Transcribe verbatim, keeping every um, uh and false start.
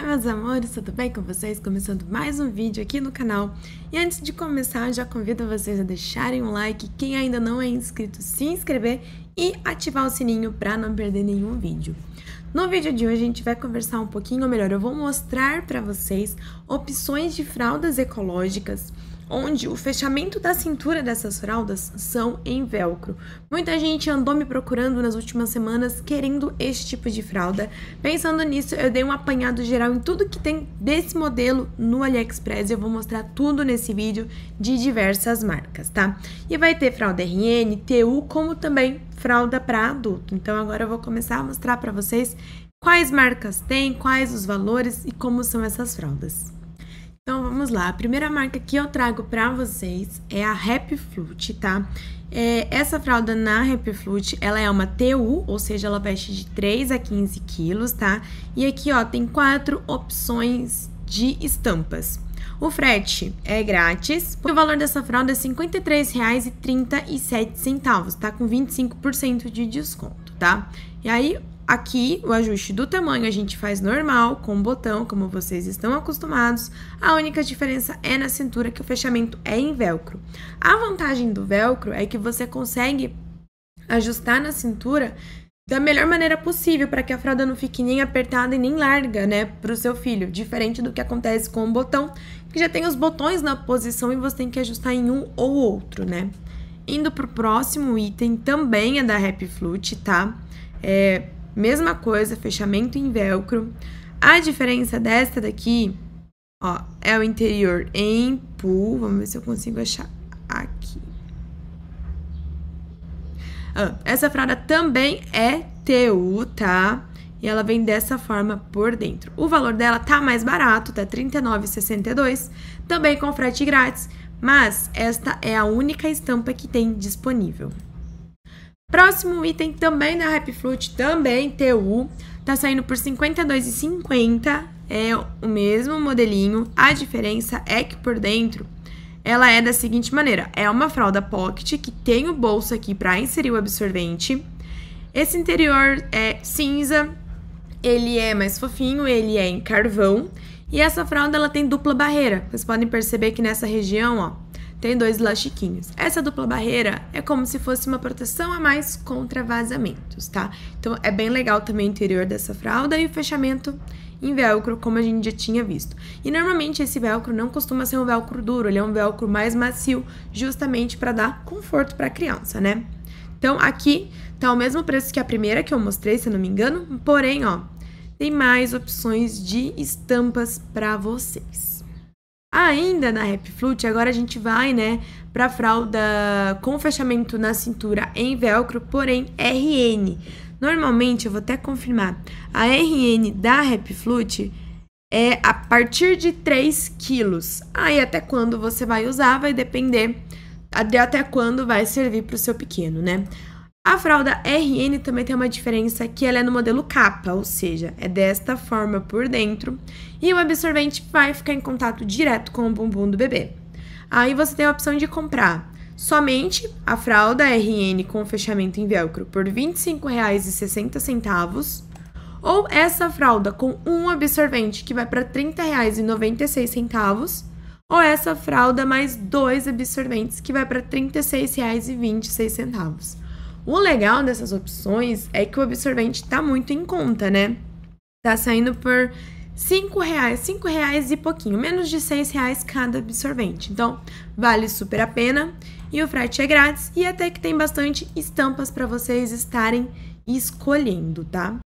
meus amores, tudo bem com vocês? Começando mais um vídeo aqui no canal. E antes de começar, já convido vocês a deixarem um like, quem ainda não é inscrito, se inscrever e ativar o sininho para não perder nenhum vídeo. No vídeo de hoje a gente vai conversar um pouquinho, ou melhor, eu vou mostrar para vocês opções de fraldas ecológicas, onde o fechamento da cintura dessas fraldas são em velcro. Muita gente andou me procurando nas últimas semanas querendo esse tipo de fralda. Pensando nisso, eu dei um apanhado geral em tudo que tem desse modelo no AliExpress. Eu vou mostrar tudo nesse vídeo de diversas marcas, tá? E vai ter fralda R N, T U, como também fralda para adulto. Então agora eu vou começar a mostrar para vocês quais marcas tem, quais os valores e como são essas fraldas. Então, vamos lá. A primeira marca que eu trago pra vocês é a Happy Flute, tá? É, essa fralda na Happy Flute, ela é uma T U, ou seja, ela veste de três a quinze quilos, tá? E aqui, ó, tem quatro opções de estampas. O frete é grátis. O valor dessa fralda é cinquenta e três reais e trinta e sete centavos, tá? Com vinte e cinco por cento de desconto, tá? E aí, aqui, o ajuste do tamanho a gente faz normal, com botão, como vocês estão acostumados. A única diferença é na cintura, que o fechamento é em velcro. A vantagem do velcro é que você consegue ajustar na cintura da melhor maneira possível, para que a fralda não fique nem apertada e nem larga, né, para o seu filho. Diferente do que acontece com o botão, que já tem os botões na posição e você tem que ajustar em um ou outro, né. Indo pro próximo item, também é da Happy Flute, tá? É... Mesma coisa, fechamento em velcro. A diferença desta daqui, ó, é o interior em pull. Vamos ver se eu consigo achar aqui. Ah, essa fralda também é T U, tá? E ela vem dessa forma por dentro. O valor dela tá mais barato, tá trinta e nove reais e sessenta e dois centavos, também com frete grátis, mas esta é a única estampa que tem disponível. Próximo item também da Happy Flute, também T U, tá saindo por cinquenta e dois reais e cinquenta centavos, é o mesmo modelinho. A diferença é que por dentro ela é da seguinte maneira: é uma fralda pocket que tem o bolso aqui para inserir o absorvente. Esse interior é cinza, ele é mais fofinho, ele é em carvão, e essa fralda ela tem dupla barreira. Vocês podem perceber que nessa região, ó, tem dois elastiquinhos. Essa dupla barreira é como se fosse uma proteção a mais contra vazamentos, tá? Então, é bem legal também o interior dessa fralda e o fechamento em velcro, como a gente já tinha visto. E, normalmente, esse velcro não costuma ser um velcro duro, ele é um velcro mais macio, justamente para dar conforto para a criança, né? Então, aqui tá o mesmo preço que a primeira que eu mostrei, se eu não me engano, porém, ó, tem mais opções de estampas para vocês. Ainda na Happy Flute, agora a gente vai, né, pra fralda com fechamento na cintura em velcro, porém R N. Normalmente, eu vou até confirmar, a R N da Happy Flute é a partir de três quilos. Aí até quando você vai usar vai depender de até quando vai servir pro seu pequeno, né? A fralda R N também tem uma diferença, que ela é no modelo capa, ou seja, é desta forma por dentro, e o absorvente vai ficar em contato direto com o bumbum do bebê. Aí você tem a opção de comprar somente a fralda R N com fechamento em velcro por vinte e cinco reais e sessenta centavos, ou essa fralda com um absorvente que vai para trinta reais e noventa e seis centavos, ou essa fralda mais dois absorventes que vai para trinta e seis reais e vinte e seis centavos. O legal dessas opções é que o absorvente tá muito em conta, né? Tá saindo por cinco reais, cinco reais e pouquinho, menos de seis reais cada absorvente. Então, vale super a pena e o frete é grátis e até que tem bastante estampas para vocês estarem escolhendo, tá?